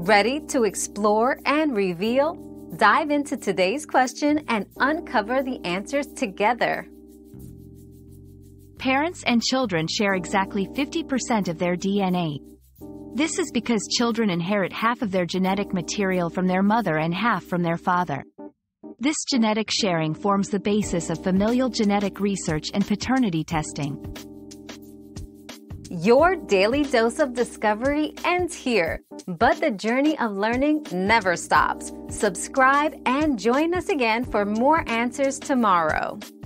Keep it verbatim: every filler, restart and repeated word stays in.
Ready to explore and reveal? Dive into today's question and uncover the answers together. Parents and children share exactly fifty percent of their D N A. This is because children inherit half of their genetic material from their mother and half from their father. This genetic sharing forms the basis of familial genetic research and paternity testing. Your daily dose of discovery ends here, but the journey of learning never stops. Subscribe and join us again for more answers tomorrow.